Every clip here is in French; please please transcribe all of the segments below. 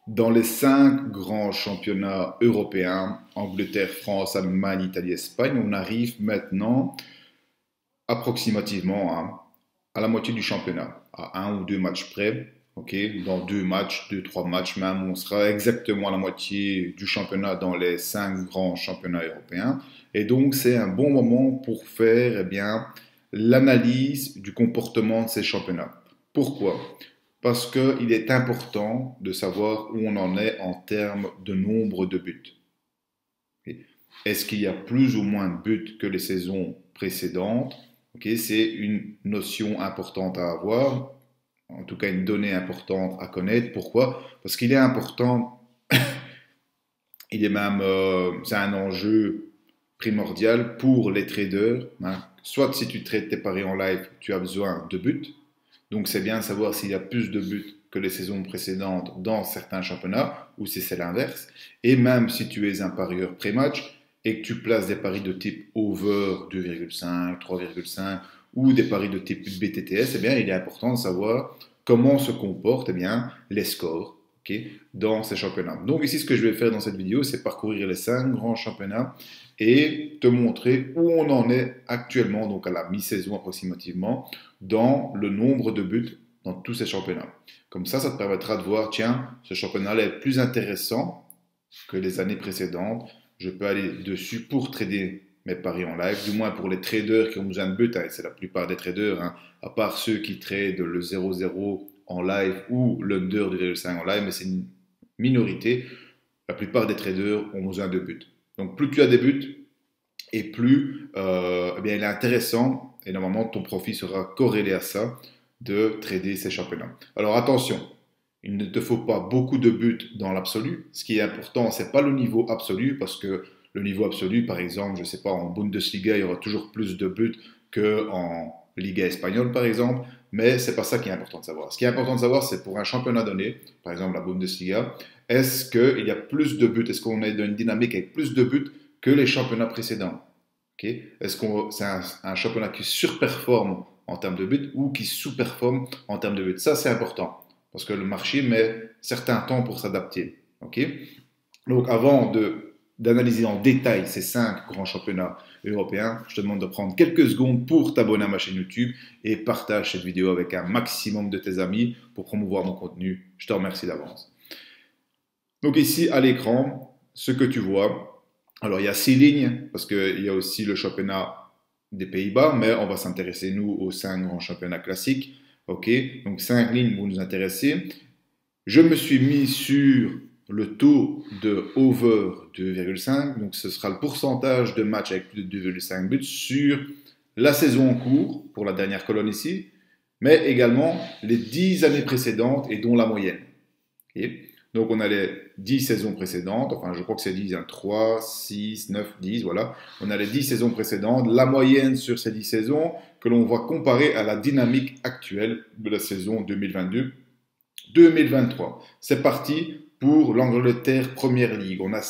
Dans les cinq grands championnats européens, Angleterre, France, Allemagne, Italie, Espagne, on arrive maintenant approximativement à la moitié du championnat, à un ou deux matchs près. Ok, dans deux matchs, deux, trois matchs même, on sera exactement à la moitié du championnat dans les cinq grands championnats européens. Et donc, c'est un bon moment pour faire l'analyse du comportement de ces championnats. Pourquoi? Parce qu'il est important de savoir où on en est en termes de nombre de buts. Okay. Est-ce qu'il y a plus ou moins de buts que les saisons précédentes? Okay, c'est une notion importante à avoir, en tout cas une donnée importante à connaître. Pourquoi? Parce qu'il est important, c'est un enjeu primordial pour les traders. Hein. Soit si tu trades tes paris en live, tu as besoin de buts. Donc c'est bien de savoir s'il y a plus de buts que les saisons précédentes dans certains championnats, ou si c'est l'inverse. Et même si tu es un parieur pré-match et que tu places des paris de type over 2,5, 3,5 ou des paris de type BTTS, eh bien, il est important de savoir comment se comportent les scores dans ces championnats. Donc ici, ce que je vais faire dans cette vidéo, c'est parcourir les 5 grands championnats et te montrer où on en est actuellement, donc à la mi-saison approximativement, dans le nombre de buts dans tous ces championnats. Comme ça te permettra de voir, tiens, ce championnat est plus intéressant que les années précédentes. Je peux aller dessus pour trader mes paris en live, du moins pour les traders qui ont besoin de buts, hein, et c'est la plupart des traders, hein, à part ceux qui tradent le 0-0 en live ou l'under 2,5 en live, mais c'est une minorité. La plupart des traders ont besoin de buts. Donc plus tu as des buts, et plus il est intéressant, et normalement ton profit sera corrélé à ça, de trader ces championnats. Alors attention, il ne te faut pas beaucoup de buts dans l'absolu. Ce qui est important, c'est pas le niveau absolu, parce que le niveau absolu, par exemple, je sais pas, en Bundesliga, il y aura toujours plus de buts qu'en Liga espagnole, par exemple, mais c'est pas ça qui est important de savoir. Ce qui est important de savoir, c'est pour un championnat donné, par exemple la Bundesliga, est-ce qu'il y a plus de buts, est-ce qu'on est dans une dynamique avec plus de buts que les championnats précédents? Okay. Est-ce que c'est un championnat qui surperforme en termes de buts ou qui sous-performe en termes de buts? Ça, c'est important parce que le marché met certains temps pour s'adapter. Okay. Donc, avant d'analyser en détail ces 5 grands championnats européens, je te demande de prendre quelques secondes pour t'abonner à ma chaîne YouTube et partage cette vidéo avec un maximum de tes amis pour promouvoir mon contenu. Je te remercie d'avance. Donc ici, à l'écran, ce que tu vois, alors il y a 6 lignes, parce qu'il y a aussi le championnat des Pays-Bas, mais on va s'intéresser, nous, aux 5 grands championnats classiques. Ok, donc 5 lignes vont nous intéresser. Je me suis mis sur le taux de over 2,5, donc ce sera le pourcentage de matchs avec plus de 2,5 buts sur la saison en cours, pour la dernière colonne ici, mais également les 10 années précédentes et dont la moyenne. Okay. Donc on a les 10 saisons précédentes, enfin je crois que c'est 10, hein, 3, 6, 9, 10, voilà. On a les 10 saisons précédentes, la moyenne sur ces 10 saisons que l'on va comparer à la dynamique actuelle de la saison 2022-2023. C'est parti pour l'Angleterre Première Ligue. On a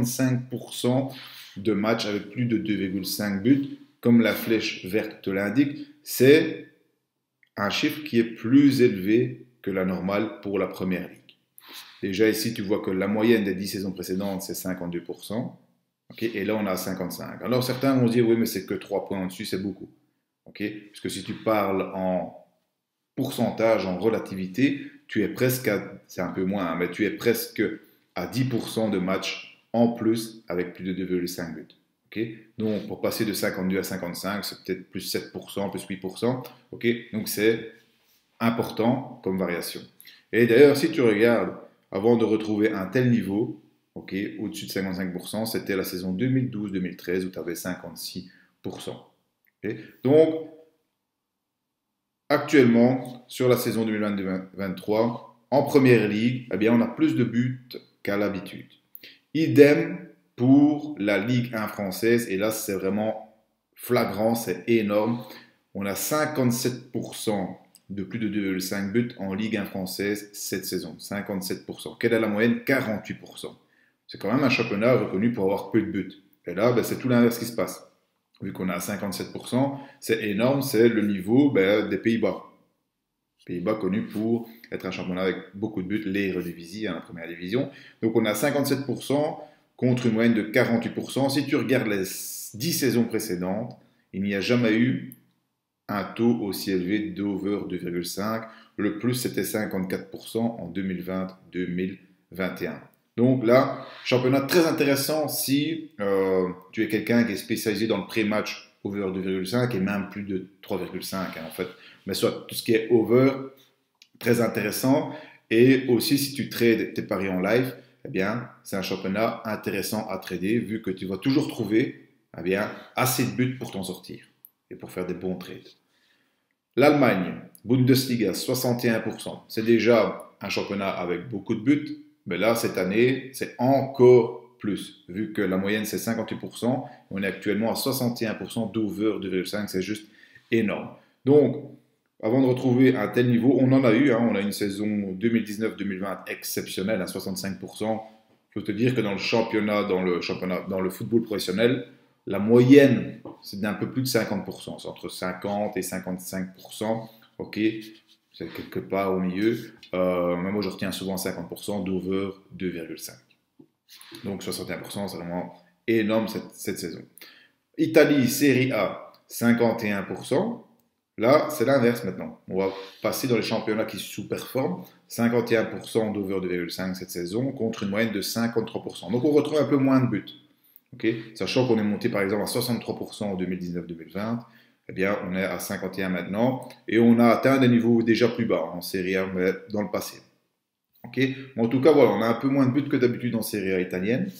55% de matchs avec plus de 2,5 buts, comme la flèche verte te l'indique. C'est un chiffre qui est plus élevé que la normale pour la Première Ligue. Déjà ici, tu vois que la moyenne des 10 saisons précédentes, c'est 52%. Okay, et là, on a 55%. Alors certains vont dire, oui, mais c'est que 3 points au-dessus, c'est beaucoup. Okay, parce que si tu parles en pourcentage, en relativité, tu es presque à, c'est un peu moins, hein, mais tu es presque à 10% de matchs en plus avec plus de 2,5 buts. Okay, donc pour passer de 52 à 55, c'est peut-être plus 7%, plus 8%. Okay, donc c'est important comme variation. Et d'ailleurs, si tu regardes, avant de retrouver un tel niveau, okay, au-dessus de 55%, c'était la saison 2012-2013 où tu avais 56%. Okay. Donc, actuellement, sur la saison 2022-2023, en première ligue, eh bien, on a plus de buts qu'à l'habitude. Idem pour la Ligue 1 française, et là, c'est vraiment flagrant, c'est énorme. On a 57% de plus de 2,5 buts en Ligue 1 française cette saison. 57%. Quelle est la moyenne? 48%. C'est quand même un championnat reconnu pour avoir peu de buts. Et là, ben, c'est tout l'inverse qui se passe. Vu qu'on a 57%, c'est énorme, c'est le niveau des Pays-Bas. Pays-Bas connus pour être un championnat avec beaucoup de buts, l'Eredivisie, la première division. Donc on a 57% contre une moyenne de 48%. Si tu regardes les 10 saisons précédentes, il n'y a jamais eu un taux aussi élevé d'over 2,5. Le plus, c'était 54% en 2020-2021. Donc là, championnat très intéressant si tu es quelqu'un qui est spécialisé dans le pré-match over 2,5 et même plus de 3,5 en fait. Mais soit tout ce qui est over, très intéressant. Et aussi si tu trades tes paris en live, eh bien, c'est un championnat intéressant à trader vu que tu vas toujours trouver eh bien, assez de buts pour t'en sortir et pour faire des bons trades. L'Allemagne, Bundesliga, 61%. C'est déjà un championnat avec beaucoup de buts, mais là, cette année, c'est encore plus. Vu que la moyenne, c'est 58%, on est actuellement à 61% d'over 2,5, c'est juste énorme. Donc, avant de retrouver un tel niveau, on en a eu, on a une saison 2019-2020 exceptionnelle à 65%. Il faut te dire que dans le championnat, dans le football professionnel, la moyenne, c'est d'un peu plus de 50%. C'est entre 50 et 55%. Ok, c'est quelque part au milieu. Mais moi, je retiens souvent 50% d'over 2,5. Donc 61%, c'est vraiment énorme cette saison. Italie, Serie A, 51%. Là, c'est l'inverse maintenant. On va passer dans les championnats qui sous-performent. 51% d'over 2,5 cette saison contre une moyenne de 53%. Donc on retrouve un peu moins de buts. Okay. Sachant qu'on est monté par exemple à 63% en 2019-2020, eh bien on est à 51 maintenant et on a atteint des niveaux déjà plus bas en Serie A mais dans le passé. Okay. Mais en tout cas, voilà, on a un peu moins de buts que d'habitude en Serie A italienne.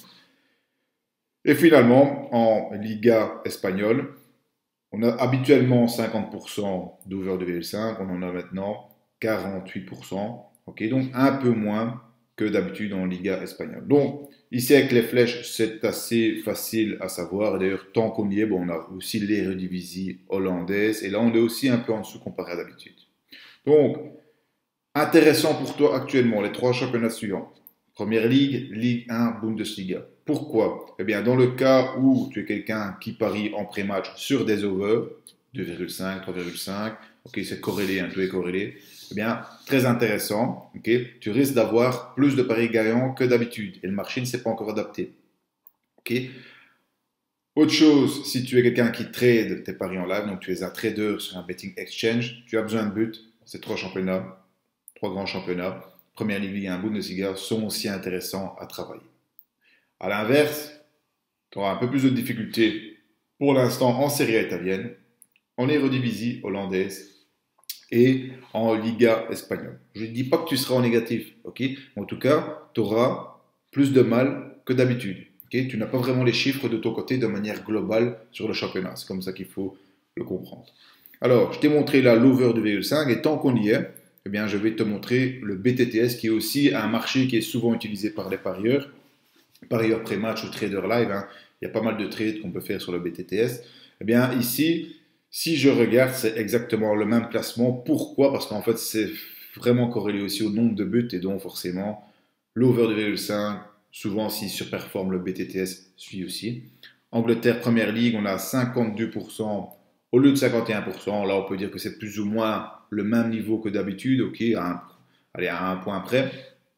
Et finalement, en Liga espagnole, on a habituellement 50% d'over 2,5, on en a maintenant 48%. Okay. Donc un peu moins que d'habitude en Liga espagnole. Donc, ici avec les flèches, c'est assez facile à savoir. D'ailleurs, tant qu'on y est, bon, on a aussi l'Eredivisie hollandaise. Et là, on est aussi un peu en dessous comparé à d'habitude. Donc, intéressant pour toi actuellement, les trois championnats suivants. Première Ligue, Ligue 1, Bundesliga. Pourquoi? Eh bien, dans le cas où tu es quelqu'un qui parie en pré-match sur des overs, 2,5, 3,5, ok, c'est corrélé, tout est corrélé. Eh bien, très intéressant, ok, tu risques d'avoir plus de paris gagnants que d'habitude et le marché ne s'est pas encore adapté. Ok. Autre chose, si tu es quelqu'un qui trade tes paris en live, donc tu es un trader sur un betting exchange, tu as besoin de buts, ces trois championnats, trois grands championnats, Première Ligue, Ligue 1, Bundesliga, sont aussi intéressants à travailler. À l'inverse, tu auras un peu plus de difficultés pour l'instant en Serie A italienne, en Eredivisie hollandaise et en Liga espagnole. Je ne dis pas que tu seras en négatif, ok? En tout cas, tu auras plus de mal que d'habitude. Okay? Tu n'as pas vraiment les chiffres de ton côté de manière globale sur le championnat. C'est comme ça qu'il faut le comprendre. Alors, je t'ai montré là l'over de 2,5 et tant qu'on y est, eh bien, je vais te montrer le BTTS qui est aussi un marché qui est souvent utilisé par les parieurs pré-match ou trader live. Il y a pas mal de trades qu'on peut faire sur le BTTS. Eh bien, ici, si je regarde, c'est exactement le même placement. Pourquoi? Parce qu'en fait, c'est vraiment corrélé aussi au nombre de buts et donc forcément, l'over de 2,5, souvent s'il surperforme, le BTTS suit aussi. Angleterre, Première Ligue, on a 52% au lieu de 51%. Là, on peut dire que c'est plus ou moins le même niveau que d'habitude, ok, à un point près.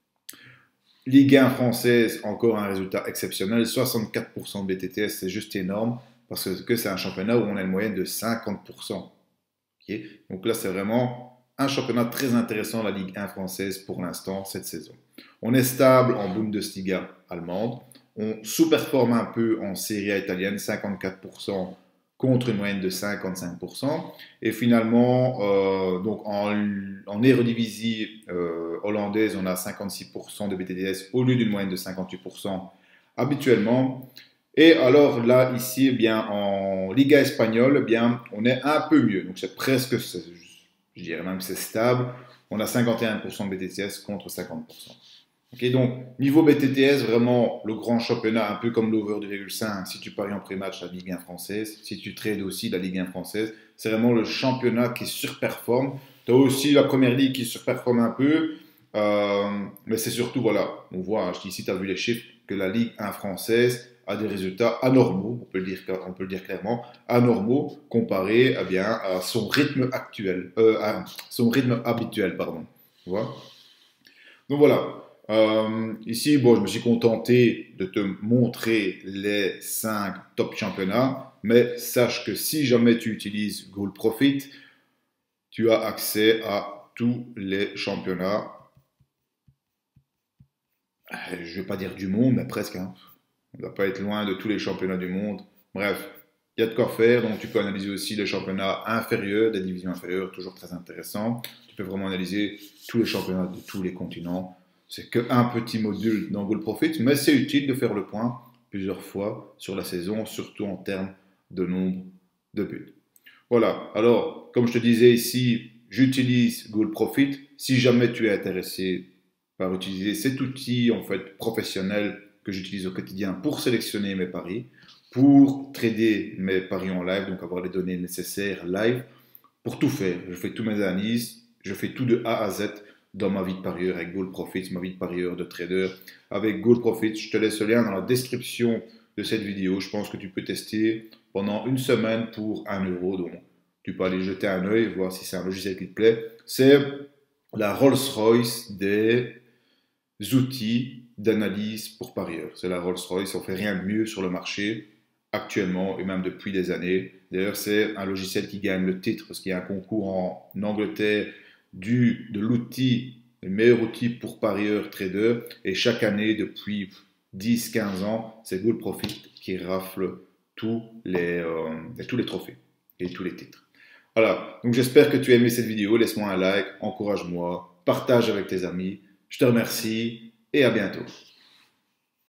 Ligue 1 française, encore un résultat exceptionnel, 64% de BTTS, c'est juste énorme, parce que c'est un championnat où on a une moyenne de 50%. Okay. Donc là, c'est vraiment un championnat très intéressant, la Ligue 1 française, pour l'instant, cette saison. On est stable en Bundesliga allemande, on sous-performe un peu en Serie A italienne, 54%, contre une moyenne de 55%. Et finalement, donc en Eredivisie hollandaise, on a 56% de BTTS au lieu d'une moyenne de 58% habituellement. Et alors là, ici, eh bien, en Liga espagnole, eh bien, on est un peu mieux. Donc c'est presque, je dirais même que c'est stable. On a 51% de BTTS contre 50%. Okay, donc, niveau BTTS, vraiment le grand championnat, un peu comme l'over 2,5, si tu paries en pré-match la Ligue 1 française, si tu trades aussi la Ligue 1 française, c'est vraiment le championnat qui surperforme. Tu as aussi la Première Ligue qui surperforme un peu, mais c'est surtout, voilà, on voit, ici tu as vu les chiffres, que la Ligue 1 française a des résultats anormaux, on peut le dire clairement, anormaux, comparé eh bien, à son rythme actuel, à son rythme habituel, pardon. Tu vois. Donc voilà. Ici, bon, je me suis contenté de te montrer les 5 top championnats, mais sache que si jamais tu utilises Goal Profit, tu as accès à tous les championnats. Je ne vais pas dire du monde, mais presque, hein. On ne va pas être loin de tous les championnats du monde. Bref, il y a de quoi faire. Donc, tu peux analyser aussi les championnats inférieurs, des divisions inférieures, toujours très intéressant. Tu peux vraiment analyser tous les championnats de tous les continents. C'est qu'un petit module dans Goal Profit, mais c'est utile de faire le point plusieurs fois sur la saison, surtout en termes de nombre de buts. Voilà. Alors, comme je te disais ici, j'utilise Goal Profit. Si jamais tu es intéressé par utiliser cet outil en fait professionnel que j'utilise au quotidien pour sélectionner mes paris, pour trader mes paris en live, donc avoir les données nécessaires live, pour tout faire. Je fais tous mes analyses, je fais tout de A à Z dans ma vie de parieur avec Goal Profit, ma vie de parieur, de trader avec Goal Profit. Je te laisse le lien dans la description de cette vidéo. Je pense que tu peux tester pendant une semaine pour 1 €. Donc, tu peux aller jeter un œil, voir si c'est un logiciel qui te plaît. C'est la Rolls-Royce des outils d'analyse pour parieurs. C'est la Rolls-Royce, on fait rien de mieux sur le marché actuellement et même depuis des années. D'ailleurs, c'est un logiciel qui gagne le titre parce qu'il y a un concours en Angleterre de l'outil, le meilleur outil pour parieurs, traders. Et chaque année, depuis 10-15 ans, c'est Goal Profit qui rafle tous les trophées et tous les titres. Voilà, donc j'espère que tu as aimé cette vidéo. Laisse-moi un like, encourage-moi, partage avec tes amis. Je te remercie et à bientôt.